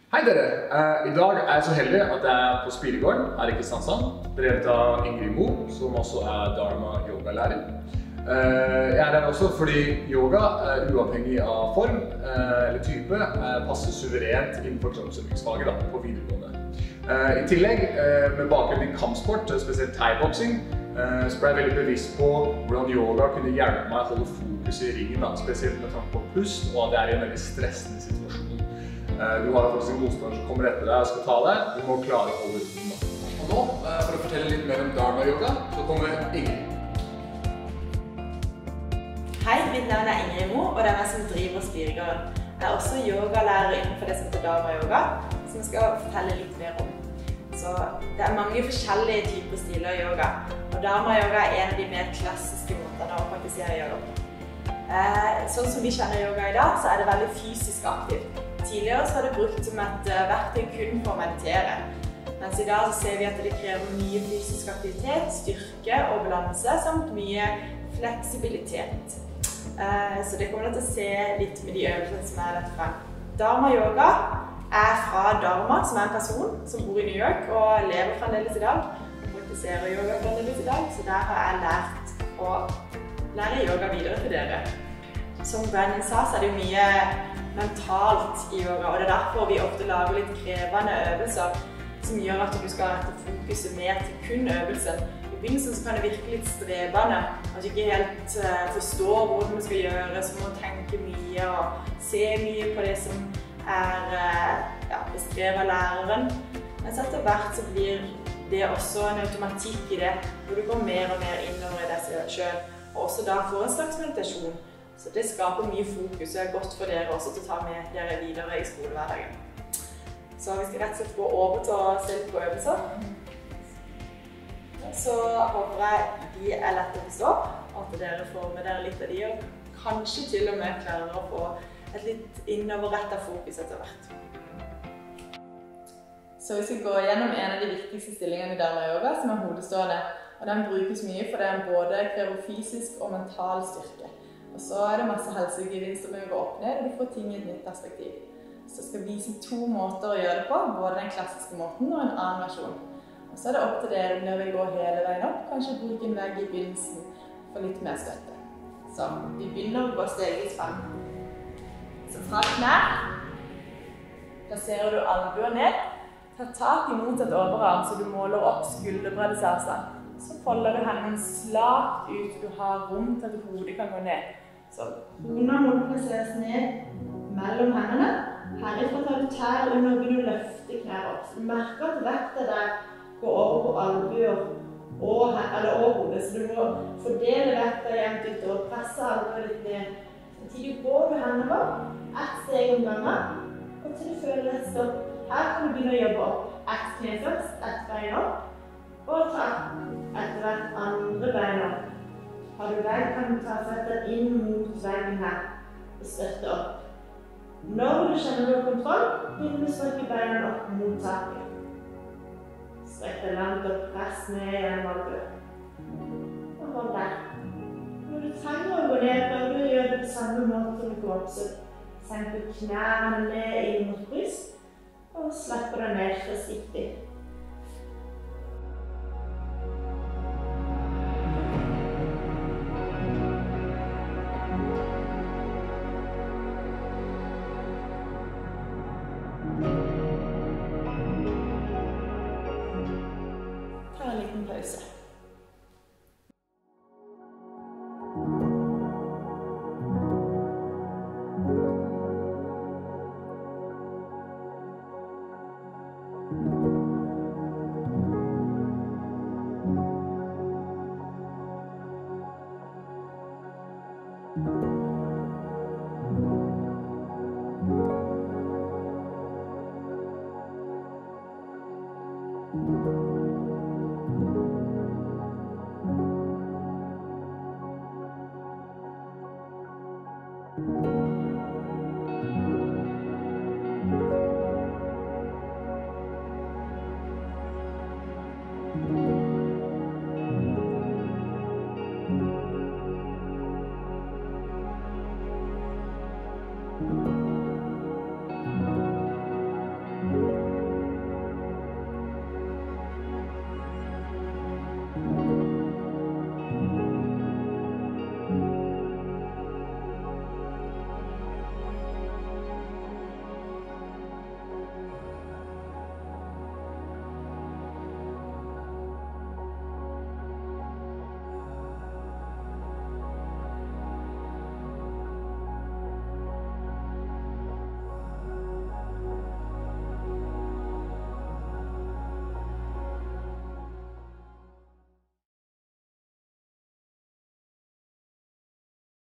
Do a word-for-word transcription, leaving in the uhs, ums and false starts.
Hei dere! I dag er jeg så heldig at jeg er på Spiregården her i Kristiansand, drevet av Ingrid Mo, som også er dharma yogalærer. Jeg er her også fordi yoga, uavhengig av form eller type, passer suverent innenfor kroppsøvingsfaget på videregående. I tillegg, med bakgrunn i kampsport, spesielt thai-boksing, så ble jeg veldig bevisst på hvordan yoga kunne hjelpe meg å holde fokus i ringen, spesielt med tanke på pust og at jeg er i en veldig stressende situasjon. Du har faktisk en motstander som kommer etter deg og skal ta deg. Du må klare å holde roen. Og nå, for å fortelle litt mer om dharma-yoga, så kommer Ingrid. Hei, mitt navn er Ingrid Mo, og det er meg som driver Spiregården. Jeg er også yogalærer innenfor det som heter dharma-yoga, som jeg skal fortelle litt mer om. Så det er mange forskjellige typer stiler av yoga, og dharma-yoga er en av de mer klassiske måtene å praktisere yoga på. Sånn som vi kjenner yoga i dag, så er det veldig fysisk aktivt. Tidligere så har det brukt som et verktøy kun for å meditere, mens i dag så ser vi at det krever mye fysisk aktivitet, styrke og balanse, samt mye fleksibilitet. Så det kommer til å se litt med de øvelsene som er lagt frem. Dharma-yoga er fra Dharma, som er en person som bor i New York og lever fremdeles i dag, og praktiserer yoga fremdeles i dag, så der har jeg lært å lære yoga videre til dere. Som Brandon sa, så er det jo mye mentalt i yoga, og det er derfor vi ofte lager litt krevende øvelser som gjør at du skal rette fokuset mer til kun øvelsen. I begynnelsen så kan det virke litt strebende, at du ikke helt uh, forstår hvordan du skal gjøre, så må du tenke mye og se mye på det som er uh, ja, beskrevet av læreren. Men etter hvert så blir det også en automatikk i det, hvor du går mer og mer innover i deg selv, og også da får en slags meditasjon. Så det skaper mye fokus, og er godt for dere også til å ta med dere videre i skolehverdagen. Så vi skal rett og slett gå over til å se litt på øvelser. Så håper jeg de er lett å forstå, at dere får med dere litt av de, og kanskje til og med klarer å få et litt innoverrettet fokus etter hvert. Så vi skal gå gjennom en av de viktigste stillingene i dharma-yoga, som er hodestående. Og den brukes mye for den både krever fysisk og mental styrke. Og så er det masse helsegevinster med å gå opp ned, og du får ting i et nytt perspektiv. Så jeg skal vise to måter å gjøre det på, både den klassiske måten og en annen versjon. Og så er det opp til dere om dere vil gå hele veien opp, kanskje bruke en vegg i begynnelsen for litt mer støtte. Så vi begynner å gå stegvis frem. Så fra knær plasserer du albuer ned, ta tak i motsatt overarm så du måler opp skulderbreddes avstand. Så folder du hendene slakt ut, så du har rom til at hodet kan gå ned. Så hodene må plasseres ned mellom hendene. Herifra tar du tær under og begynner å løfte knær opp. Så du merker at vektet der går over på albuer og, eller over hodet, så du må fordele vektet jevnt ut og presse albuer litt ned. Samtidig går du hendene opp, ett steg om gangen, og til du føler et stopp. Her kan du begynne å jobbe opp. Ett kne først, ett bein opp. Og ta etter hvert andre bein opp. Har du vegg, kan du ta føtter inn mot veggen her og støtte opp. Når du kjenner du har kontroll, begynner du å strekke beina opp mot taket. Strekk deg langt og press ned gjennom albuen. Og hold der. Når du trenger å gå ned, prøver du å gjøre det på samme måte som du går opp. Så senker knærne ned inn mot bryst, og slipper deg ned forsiktig. Thank you.